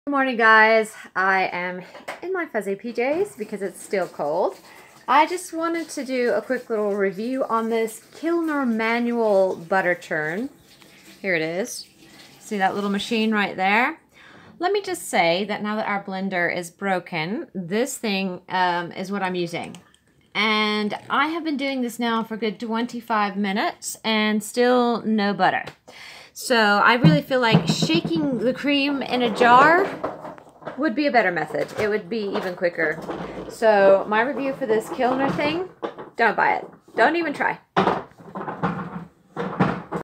Good morning, guys. I am in my fuzzy PJs because it's still cold. I just wanted to do a quick little review on this Kilner manual butter churn. Here it is. See that little machine right there? Let me just say that now that our blender is broken, this thing is what I'm using. And I have been doing this now for a good 25 minutes and still no butter. So I really feel like shaking the cream in a jar would be a better method. It would be even quicker. So my review for this Kilner thing, don't buy it. Don't even try.